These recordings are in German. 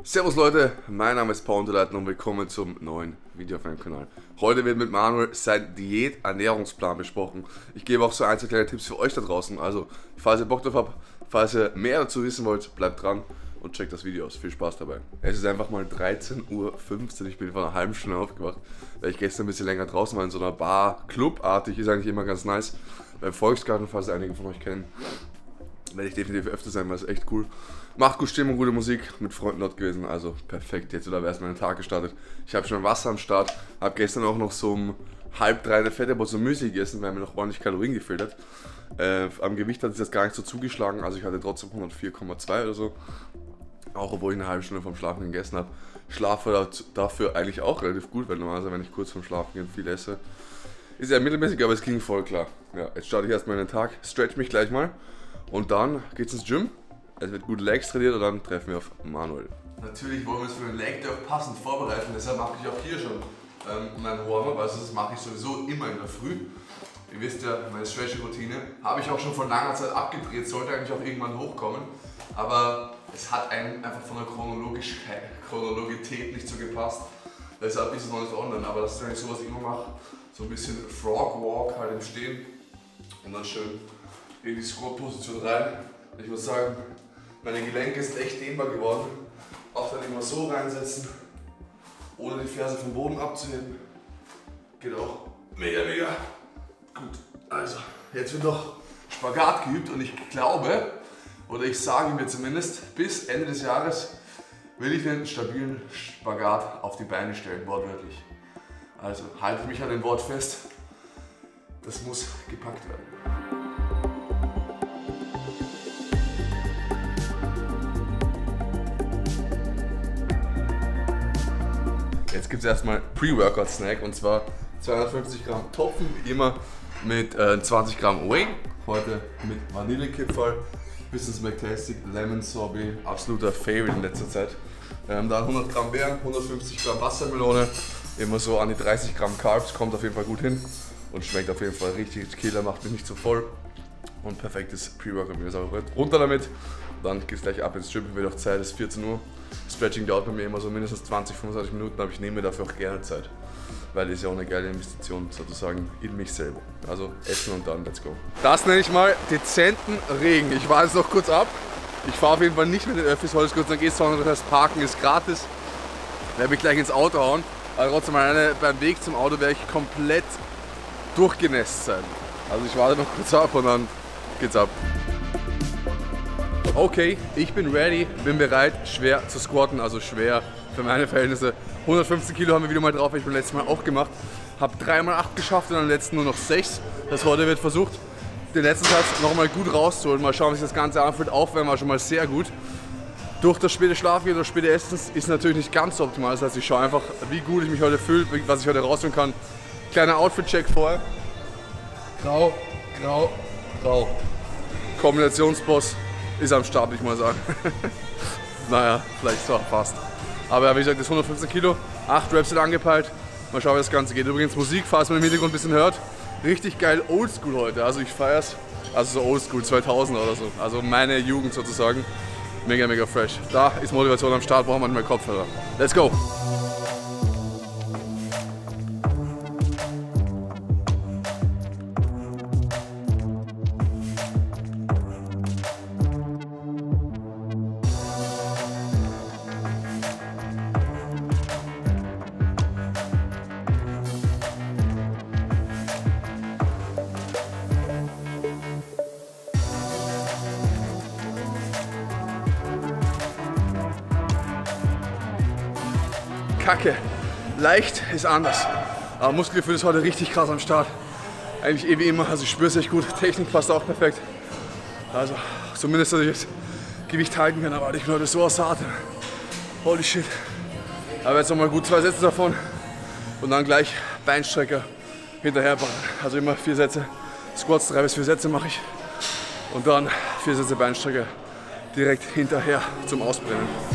Servus Leute, mein Name ist Paul Unterleitner und willkommen zum neuen Video auf meinem Kanal. Heute wird mit Manuel sein Diät-Ernährungsplan besprochen. Ich gebe auch so ein, zwei kleine Tipps für euch da draußen. Also, falls ihr Bock drauf habt, falls ihr mehr dazu wissen wollt, bleibt dran und checkt das Video aus. Viel Spaß dabei. Es ist einfach mal 13:15 Uhr. Ich bin vor einer halben Stunde aufgewacht, weil ich gestern ein bisschen länger draußen war in so einer Bar. Clubartig ist eigentlich immer ganz nice. Beim Volksgarten, falls einige von euch kennen, werde ich definitiv öfter sein, weil es echt cool. Macht gut Stimmung, gute Musik, mit Freunden dort gewesen, also perfekt. Jetzt oder erst meinen Tag gestartet. Ich habe schon Wasser am Start, habe gestern auch noch so um 2:30 eine fette Portion Müsli gegessen, weil mir noch ordentlich Kalorien gefehlt hat. Am Gewicht hat sich das gar nicht so zugeschlagen, also ich hatte trotzdem 104,2 oder so. Auch obwohl ich eine halbe Stunde vom Schlafen gegessen habe. Schlaf war dafür eigentlich auch relativ gut, weil normalerweise, wenn ich kurz vorm Schlafen gehen viel esse, ist ja mittelmäßig, aber es ging voll klar. Ja, jetzt starte ich erstmal in den Tag, stretch mich gleich mal und dann geht's ins Gym. Es wird gut Legs trainiert und dann treffen wir auf Manuel. Natürlich wollen wir uns für den Leg Day auch passend vorbereiten, deshalb mache ich auch hier schon mein Warm-up. Also das mache ich sowieso immer in der Früh. Ihr wisst ja, meine Stretch-Routine habe ich auch schon vor langer Zeit abgedreht, sollte eigentlich auch irgendwann hochkommen. Aber es hat einem einfach von der Chronologität nicht so gepasst. Deshalb ist es noch nicht online, aber das ist, wenn ich sowas immer mache, so ein bisschen Frog Walk halt im Stehen und dann schön in die Squat-Position rein. Ich muss sagen, meine Gelenke sind echt dehnbar geworden. Auch dann immer so reinsetzen, ohne die Ferse vom Boden abzuheben. Geht auch mega, mega gut. Also, jetzt wird noch Spagat geübt und ich glaube, oder ich sage mir zumindest, bis Ende des Jahres will ich einen stabilen Spagat auf die Beine stellen, wortwörtlich. Also, halte mich an dem Wort fest. Das muss gepackt werden. Jetzt gibt es erstmal Pre-Workout-Snack und zwar 250 Gramm Topfen, wie immer mit 20 Gramm Whey. Heute mit Vanillekipferl, bisschen McTastic, Lemon Sorbet, absoluter Favorite in letzter Zeit. Dann 100 Gramm Beeren, 150 Gramm Wassermelone, immer so an die 30 Gramm Carbs, kommt auf jeden Fall gut hin und schmeckt auf jeden Fall richtig Killer, macht mich nicht so voll und perfektes Pre-Workout. Runter damit, dann geht es gleich ab ins Gym, wird auch Zeit, es ist 14 Uhr. Stretching dauert bei mir immer so mindestens 20-25 Minuten, aber ich nehme mir dafür auch gerne Zeit, weil das ist ja auch eine geile Investition sozusagen in mich selber. Also essen und dann let's go. Das nenne ich mal dezenten Regen. Ich warte jetzt noch kurz ab. Ich fahre auf jeden Fall nicht mit den Öffis, heute ist kurz dann geht's, sondern das Parken ist gratis. Werde mich gleich ins Auto hauen, aber trotzdem beim Weg zum Auto werde ich komplett durchgenässt sein. Also ich warte noch kurz ab und dann geht's ab. Okay, ich bin ready, bin bereit, schwer zu squatten, also schwer für meine Verhältnisse. 115 Kilo haben wir wieder mal drauf, habe ich beim letzten Mal auch gemacht. Habe 3x8 geschafft und am letzten nur noch 6. Das heute wird versucht, den letzten Satz nochmal gut rauszuholen. Mal schauen, wie sich das Ganze anfühlt. Aufwärmen war schon mal sehr gut. Durch das späte Schlafen oder das späte Essen ist natürlich nicht ganz so optimal. Das heißt, ich schaue einfach, wie gut ich mich heute fühle, was ich heute rausholen kann. Kleiner Outfit-Check vorher. Grau, grau, grau. Kombinationsboss ist am Start, ich mal sagen. Naja, vielleicht so fast. Aber wie gesagt, das 115 Kilo, 8 Reps sind angepeilt. Mal schauen, wie das Ganze geht. Übrigens Musik, falls man im Hintergrund ein bisschen hört. Richtig geil Oldschool heute. Also ich feier's. Also so Oldschool 2000 oder so. Also meine Jugend sozusagen. Mega, mega fresh. Da ist Motivation am Start, braucht man nicht mehr Kopfhörer. Let's go! Kacke. Leicht ist anders. Aber Muskelgefühl ist heute richtig krass am Start. Eigentlich wie immer, also ich spüre es echt gut. Technik passt auch perfekt. Also zumindest, dass ich das Gewicht halten kann, aber ich bin heute so außer Atem. Holy shit. Aber jetzt nochmal gut 2 Sätze davon und dann gleich Beinstrecker hinterher bauen. Also immer 4 Sätze Squats, 3 bis 4 Sätze mache ich. Und dann 4 Sätze Beinstrecker direkt hinterher zum Ausbrennen.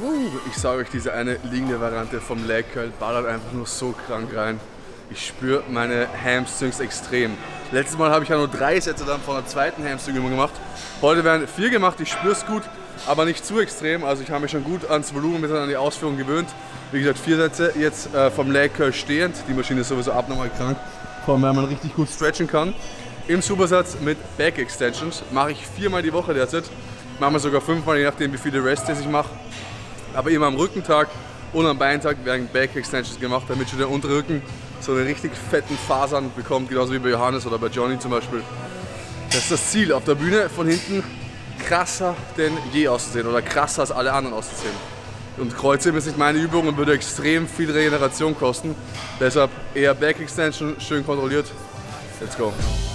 Ich sage euch, diese eine liegende Variante vom Leg Curl ballert einfach nur so krank rein. Ich spüre meine Hamstrings extrem. Letztes Mal habe ich ja nur 3 Sätze dann von der zweiten Hamstring-Übung gemacht. Heute werden 4 gemacht, ich spüre es gut, aber nicht zu extrem. Also ich habe mich schon gut ans Volumen und an die Ausführung gewöhnt. Wie gesagt, 4 Sätze jetzt vom Leg Curl stehend. Die Maschine ist sowieso abnormal krank, vor allem wenn man richtig gut stretchen kann. Im Supersatz mit Back Extensions mache ich 4-mal die Woche derzeit. Manchmal sogar 5-mal, je nachdem wie viele Rest-Days ich mache. Aber immer am Rückentag und am Beintag werden Back Extensions gemacht, damit schon der Unterrücken so einen richtig fetten Fasern bekommt, genauso wie bei Johannes oder bei Johnny zum Beispiel. Das ist das Ziel, auf der Bühne von hinten krasser denn je auszusehen oder krasser als alle anderen auszusehen. Und Kreuzheben ist nicht meine Übung und würde extrem viel Regeneration kosten. Deshalb eher Back Extension, schön kontrolliert. Let's go.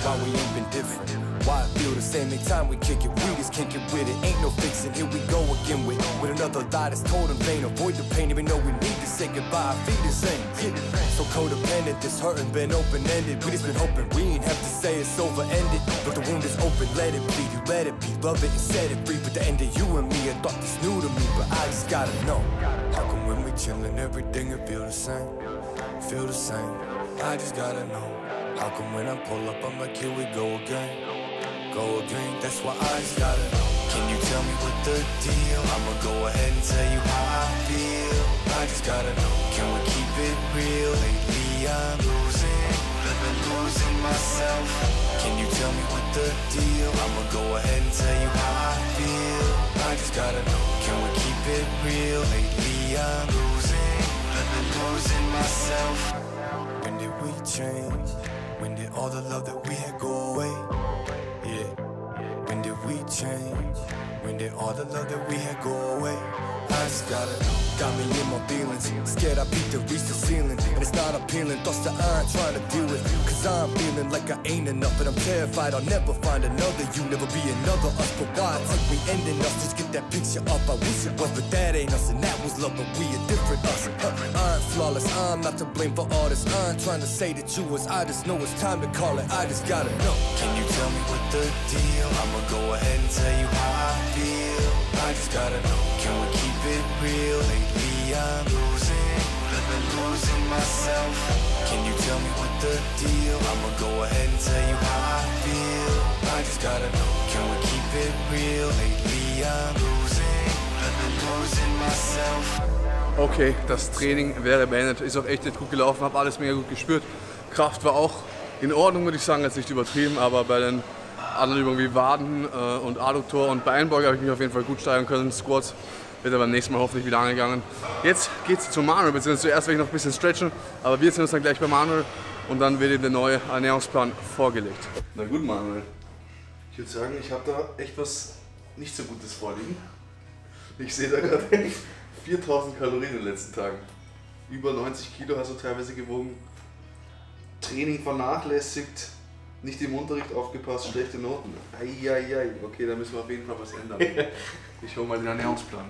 Why I feel the same time we kick it, we just can't get with it. Ain't no fixing, here we go again with another lie that's told in vain. Avoid the pain, even though we need to say goodbye. I feel the same, so codependent, this hurting been open-ended. We just been hoping we ain't have to say it's over-ended. But the wound is open, let it bleed, you let it be. Love it and set it free, but the end of you and me, I thought this new to me. But I just gotta know, how come when we chillin' everything it feel the same? Feel the same, I just gotta know. How come when I pull up, I'm like, here we go again. Go again, that's why I just gotta know. Can you tell me what the deal? I'ma go ahead and tell you how I feel. I just gotta know. Can we keep it real? Lately I'm losing myself. Can you tell me what the deal? I'ma go ahead and tell you how I feel. I just gotta know. Can we keep it real? Lately I'm losing myself. When did we change? When did all the love that we had go away? Yeah, when did we change? When did all the love that we had go away? I just gotta know. Got me in my feelings, scared I peaked to reach the ceiling. And it's not appealing, thoughts that I ain't trying to deal with. Cause I'm feeling like I ain't enough, but I'm terrified I'll never find another. You never be another us, but why take me ending us? Just get that picture up, I wish it was, but that ain't us. And that was love, but we a different us. I ain't flawless, I'm not to blame for all this. I ain't trying to say that you was, I just know it's time to call it. I just gotta know. Can you tell me what the deal? I'ma go ahead and tell you how I feel. I just gotta know. Can we keep it real? Lately I'm losing myself. Can you tell me what the deal? I'ma go ahead and tell you how I feel. I just gotta know. Can we keep it real? Lately I'm losing myself. Okay, das Training wäre beendet. Ist auch echt nicht gut gelaufen, habe alles mega gut gespürt. Kraft war auch in Ordnung, würde ich sagen, jetzt nicht übertrieben, aber bei den anderen Übungen wie Waden und Adduktor und Beinbeuge habe ich mich auf jeden Fall gut steigern können. Squats wird aber beim nächsten Mal hoffentlich wieder angegangen. Jetzt geht es zu Manuel, beziehungsweise zuerst werde ich noch ein bisschen stretchen, aber wir sehen uns dann gleich bei Manuel und dann wird ihm der neue Ernährungsplan vorgelegt. Na gut, Manuel. Ich würde sagen, ich habe da echt was nicht so Gutes vorliegen. Ich sehe da gerade 4000 Kalorien in den letzten Tagen. Über 90 Kilo hast du teilweise gewogen. Training vernachlässigt. Nicht im Unterricht aufgepasst, schlechte Noten. Eieiei, okay, da müssen wir auf jeden Fall was ändern. Ich hole mal den Ernährungsplan.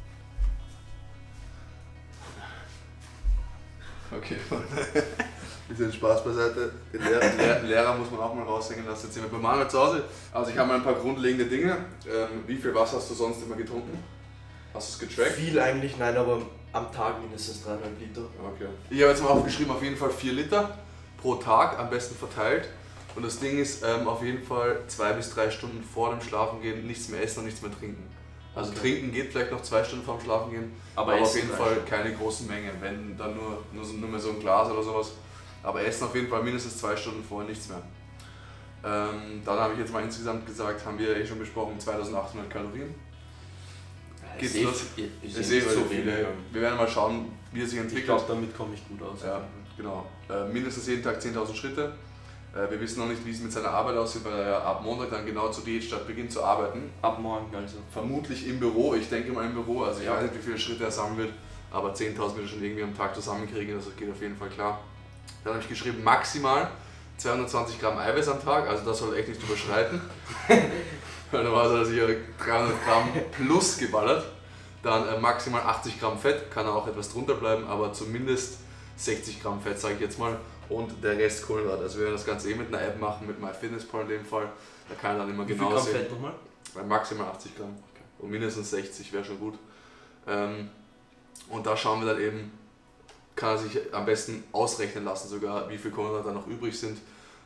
Okay, bisschen Spaß beiseite. Den Lehrer muss man auch mal raushängen lassen. Jetzt sind wir bei Manuel zu Hause. Also ich habe mal ein paar grundlegende Dinge. Wie viel Wasser hast du sonst immer getrunken? Hast du es getrackt? Viel eigentlich, nein, aber am Tag mindestens 3,5 Liter. Okay. Ich habe jetzt mal aufgeschrieben, auf jeden Fall 4 Liter pro Tag, am besten verteilt. Und das Ding ist, auf jeden Fall 2 bis 3 Stunden vor dem Schlafengehen nichts mehr essen und nichts mehr trinken. Also okay. Trinken geht vielleicht noch 2 Stunden vorm Schlafengehen, aber auf jeden Fall keine großen Mengen, wenn dann nur mehr so ein Glas oder sowas. Aber essen auf jeden Fall mindestens 2 Stunden vorher nichts mehr. Dann habe ich jetzt mal insgesamt gesagt, haben wir schon besprochen, 2800 Kalorien. Geht's los? Ich sehe so viele. Wir werden mal schauen, wie es sich entwickelt. Ich glaube, damit komme ich gut aus. Ja, genau. Mindestens jeden Tag 10.000 Schritte. Wir wissen noch nicht, wie es mit seiner Arbeit aussieht, weil er ab Montag dann genau zur Diätstadt beginnt zu arbeiten. Ab morgen also. Vermutlich im Büro, ich denke mal im Büro, also ich weiß nicht, wie viele Schritte er sammeln wird, aber 10.000 wird er schon irgendwie am Tag zusammenkriegen, das geht auf jeden Fall klar. Dann habe ich geschrieben, maximal 220 Gramm Eiweiß am Tag, also das soll echt nicht überschreiten. Normalerweise hat er sich 300 Gramm plus geballert. Dann maximal 80 Gramm Fett, kann er auch etwas drunter bleiben, aber zumindest 60 Gramm Fett, sage ich jetzt mal. Und der Rest Kohlenhydrat. Also wir werden das Ganze mit einer App machen, mit MyFitnessPal in dem Fall. Da kann er dann immer genau sehen. Fett nochmal? Maximal 80 Gramm. Okay. Und mindestens 60 wäre schon gut. Und da schauen wir dann eben, kann er sich am besten ausrechnen lassen, sogar wie viel Kohlenhydrate da noch übrig sind,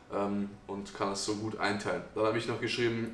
und kann es so gut einteilen. Dann habe ich noch geschrieben,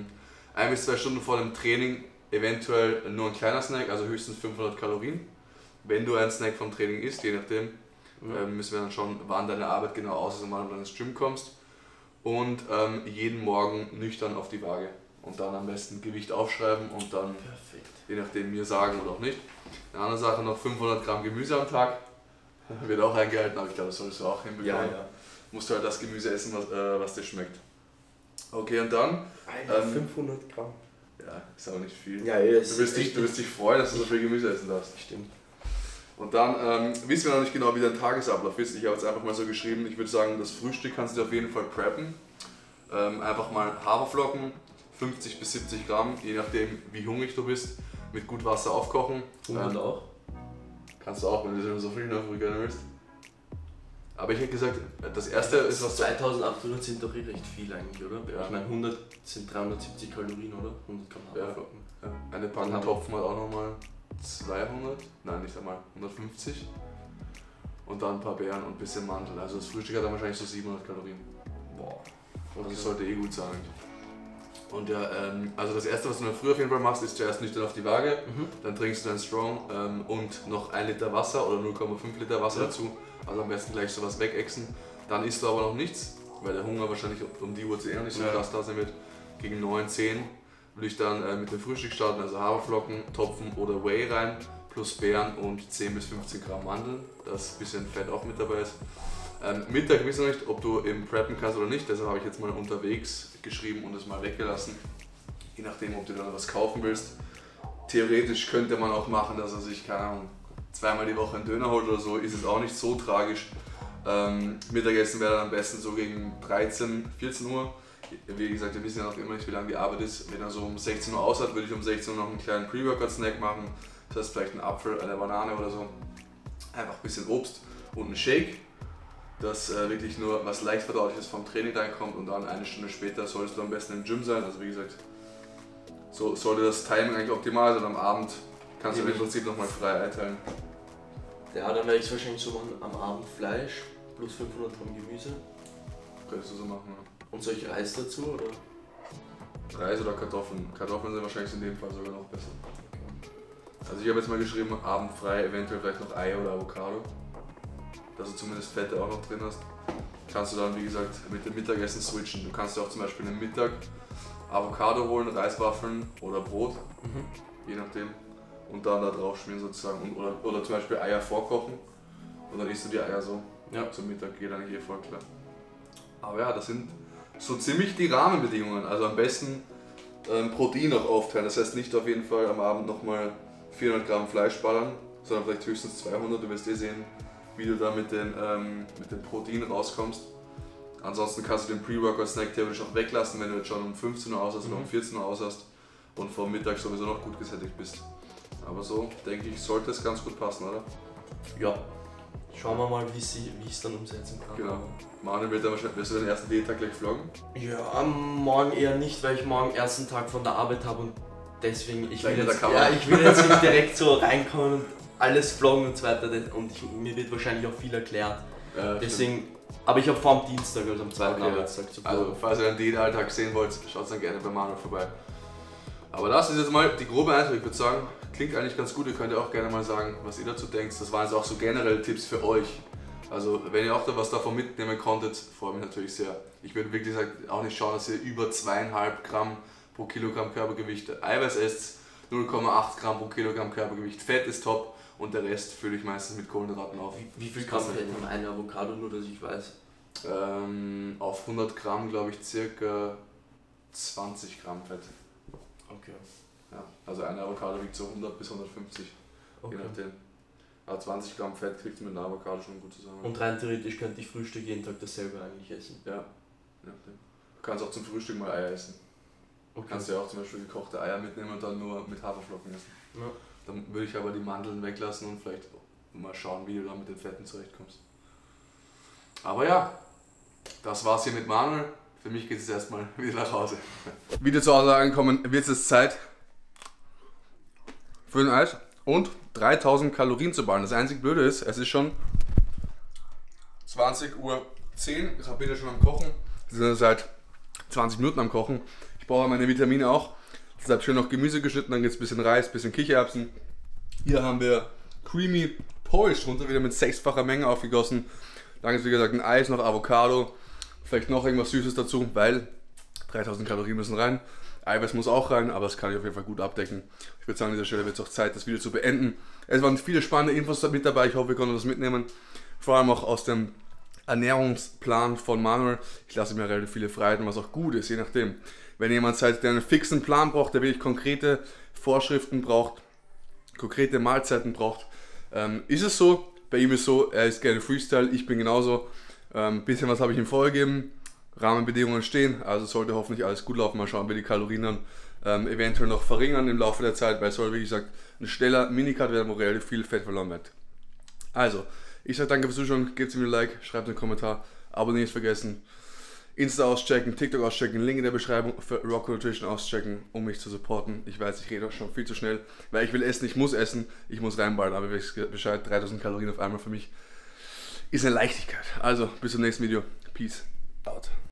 1 bis 2 Stunden vor dem Training eventuell nur ein kleiner Snack, also höchstens 500 Kalorien. Wenn du einen Snack vom Training isst, je nachdem, müssen wir dann schauen, wann deine Arbeit genau aus ist und wann du dann ins Gym kommst. Und jeden Morgen nüchtern auf die Waage. Und dann am besten Gewicht aufschreiben und dann, perfekt, je nachdem, mir sagen oder auch nicht. Eine andere Sache, noch 500 Gramm Gemüse am Tag. Wird auch eingehalten, aber ich glaube, das solltest du auch hinbekommen. Ja. Musst du halt das Gemüse essen, was dir schmeckt. Okay, und dann... 500 Gramm. Ja, ist aber nicht viel. Ja, du wirst dich freuen, dass du so viel Gemüse essen darfst. Stimmt. Und dann wissen wir noch nicht genau, wie dein Tagesablauf ist. Ich habe jetzt einfach mal so geschrieben, ich würde sagen, das Frühstück kannst du auf jeden Fall preppen. Einfach mal Haferflocken, 50 bis 70 Gramm, je nachdem wie hungrig du bist, mit gut Wasser aufkochen. Und auch? Kannst du auch, wenn du so viel gerne willst. Aber ich hätte gesagt, das erste ist was... 2800 sind doch richtig viel eigentlich, oder? Ja. Ich meine, 100 sind 370 Kalorien, oder? 100 Gramm Haferflocken. Ja. Eine Packung Topfen hat auch nochmal 200, nein, nicht einmal 150. Und dann ein paar Beeren und ein bisschen Mandel. Also das Frühstück hat dann wahrscheinlich so 700 Kalorien. Boah. Und das sollte eh gut sein. Und ja, also das erste, was du dann früh auf jeden Fall machst, ist zuerst nüchtern auf die Waage, dann trinkst du dein Strong und noch 1 Liter Wasser oder 0,5 Liter Wasser dazu. Also am besten gleich sowas wegexen. Dann isst du aber noch nichts, weil der Hunger wahrscheinlich um die Uhrzeit eher nicht so krass da sein wird. Gegen 9, 10 will ich dann mit dem Frühstück starten, also Haferflocken, Topfen oder Whey rein, plus Beeren und 10 bis 15 Gramm Mandeln, dass ein bisschen Fett auch mit dabei ist. Mittag wissen wir nicht, ob du eben preppen kannst oder nicht, deshalb habe ich jetzt mal unterwegs geschrieben und es mal weggelassen. Je nachdem, ob du dann was kaufen willst. Theoretisch könnte man auch machen, dass er sich, keine Ahnung, 2-mal die Woche einen Döner holt oder so, ist es auch nicht so tragisch. Mittagessen wäre dann am besten so gegen 13, 14 Uhr. Wie gesagt, wir wissen ja noch immer nicht, wie lange die Arbeit ist. Wenn er so um 16 Uhr aus hat, würde ich um 16 Uhr noch einen kleinen Pre-Workout-Snack machen. Das heißt vielleicht einen Apfel, eine Banane oder so. Einfach ein bisschen Obst und einen Shake, dass wirklich nur was leicht verdauliches vom Training reinkommt und dann 1 Stunde später solltest du am besten im Gym sein. Also wie gesagt, so sollte das Timing eigentlich optimal sein. Am Abend kannst du im Prinzip nochmal frei einteilen. Ja, dann werde ich es wahrscheinlich so machen, am Abend Fleisch plus 500 Gramm Gemüse. Könntest du so machen, ja. Und soll ich Reis dazu, oder? Reis oder Kartoffeln. Kartoffeln sind wahrscheinlich in dem Fall sogar noch besser. Also ich habe jetzt mal geschrieben, abendfrei, eventuell vielleicht noch Ei oder Avocado. Dass du zumindest Fette auch noch drin hast. Kannst du dann, wie gesagt, mit dem Mittagessen switchen. Du kannst dir auch zum Beispiel am Mittag Avocado holen, Reiswaffeln oder Brot, je nachdem. Und dann da drauf schmieren sozusagen. Oder zum Beispiel Eier vorkochen. Und dann isst du die Eier so. Ja. Zum Mittag geht eigentlich voll klar. Aber ja, das sind so ziemlich die Rahmenbedingungen. Also am besten Protein auch aufteilen. Das heißt nicht auf jeden Fall am Abend nochmal 400 Gramm Fleisch ballern, sondern vielleicht höchstens 200. Du wirst eh sehen, wie du da mit den Protein rauskommst. Ansonsten kannst du den Pre-Workout-Snack theoretisch auch weglassen, wenn du jetzt schon um 15 Uhr aus hast oder um 14 Uhr aus hast und vor Mittag sowieso noch gut gesättigt bist. Aber so, denke ich, sollte es ganz gut passen, oder? Ja. Schauen wir mal, wie ich es dann umsetzen kann. Genau. Manuel wird dann wahrscheinlich, wirst du den ersten Diättag gleich vloggen? Ja, morgen eher nicht, weil ich morgen ersten Tag von der Arbeit habe und deswegen, ich will jetzt nicht direkt so reinkommen und alles vloggen und so weiter und mir wird wahrscheinlich auch viel erklärt. Ja, deswegen, stimmt. Aber ich habe vor dem Dienstag, also am zweiten Arbeitstag zu vloggen. Also falls ihr den Diätalltag sehen wollt, schaut dann gerne bei Manuel vorbei. Aber das ist jetzt mal die grobe Eindruck, ich würde sagen, klingt eigentlich ganz gut. Ihr könnt ja auch gerne mal sagen, was ihr dazu denkt. Das waren jetzt auch so generelle Tipps für euch. Also wenn ihr auch da was davon mitnehmen konntet, freue mich natürlich sehr. Ich würde wirklich auch nicht schauen, dass ihr über 2,5 Gramm pro Kilogramm Körpergewicht Eiweiß esst, 0,8 Gramm pro Kilogramm Körpergewicht Fett ist top und der Rest fülle ich meistens mit Kohlenhydraten auf. Wie viel Gramm Fett haben eine Avocado, nur dass ich weiß? Auf 100 Gramm glaube ich circa 20 Gramm Fett. Okay. Ja, also eine Avocado wiegt so 100 bis 150, je nachdem. Aber 20 Gramm Fett kriegt man mit einer Avocado schon gut zusammen. Und rein theoretisch könnte ich Frühstück jeden Tag dasselbe eigentlich essen? Ja. Du kannst auch zum Frühstück mal Eier essen. Du kannst ja auch zum Beispiel gekochte Eier mitnehmen und dann nur mit Haferflocken essen. Ja. Dann würde ich aber die Mandeln weglassen und vielleicht mal schauen, wie du dann mit den Fetten zurechtkommst. Aber ja, das war's hier mit Manuel. Für mich geht es erstmal wieder nach Hause. Wieder zu Hause angekommen, wird es Zeit für ein Eis. und 3000 Kalorien zu ballern. Das einzige Blöde ist, es ist schon 20:10 Uhr. Ich bin ja schon am Kochen. Wir sind seit 20 Minuten am Kochen. Ich brauche meine Vitamine auch. Deshalb schön noch Gemüse geschnitten, dann gibt es ein bisschen Reis, ein bisschen Kichererbsen. Hier haben wir Creamy Porridge drunter, wieder mit 6-facher Menge aufgegossen. Dann ist wie gesagt ein Eis, noch Avocado, vielleicht noch irgendwas Süßes dazu, weil 3000 Kalorien müssen rein. Eiweiß muss auch rein, aber das kann ich auf jeden Fall gut abdecken. Ich würde sagen, an dieser Stelle wird es auch Zeit, das Video zu beenden. Es waren viele spannende Infos mit dabei, ich hoffe, wir konnten das mitnehmen. Vor allem auch aus dem Ernährungsplan von Manuel. Ich lasse mir relativ viele Freiheiten, was auch gut ist, je nachdem. Wenn jemand seid, der einen fixen Plan braucht, der wirklich konkrete Vorschriften braucht, konkrete Mahlzeiten braucht, ist es so. Bei ihm ist so, er ist gerne Freestyle, ich bin genauso. Bisschen was habe ich ihm vorgegeben, Rahmenbedingungen stehen, also sollte hoffentlich alles gut laufen. Mal schauen, wie die Kalorien dann eventuell noch verringern im Laufe der Zeit, weil es soll, wie gesagt, ein schneller Minicut werden, wo relativ viel Fett verloren wird. Also, ich sage danke fürs Zuschauen, gebt mir ein Like, schreibt einen Kommentar, abonnieren nicht vergessen, Insta auschecken, TikTok auschecken, Link in der Beschreibung für Rocco Nutrition auschecken, um mich zu supporten. Ich weiß, ich rede auch schon viel zu schnell, weil ich will essen, ich muss reinballen, aber ihr wisst Bescheid, 3000 Kalorien auf einmal für mich ist eine Leichtigkeit. Also, bis zum nächsten Video, Peace out.